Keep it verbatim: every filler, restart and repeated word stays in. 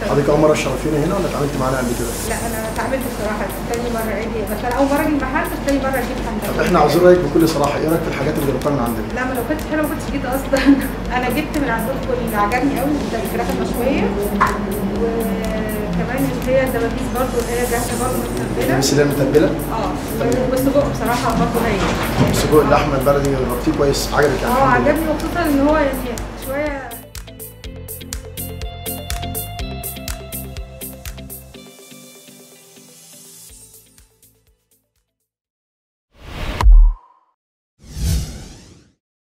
حضرتك اول مره تشرفينا هنا ولا اتعاملت معانا قبل كده؟ لا انا اتعاملت بصراحه تاني مره اجي، بس انا اول مره اجي المحل، بس تاني مره اجيب حمام. طب احنا عاوزين رايك بكل صراحه، ايه رايك في الحاجات اللي جربتها من عندنا؟ لا ما لو كنتش حلوه ما كنتش جيت اصلا. انا جبت من عندكم اللي عجبني قوي الفراخ المشويه، وكمان اللي هي الدبابيس برضه اللي هي جاهزه برضه متبله. بس اللي هي متبله؟ اه والسجق بصراحه برضه هايل. السجق اللحمه البلدي جربتيه كويس، عجبك يعني؟ اه عجبني، وخصوصا ان هو يعني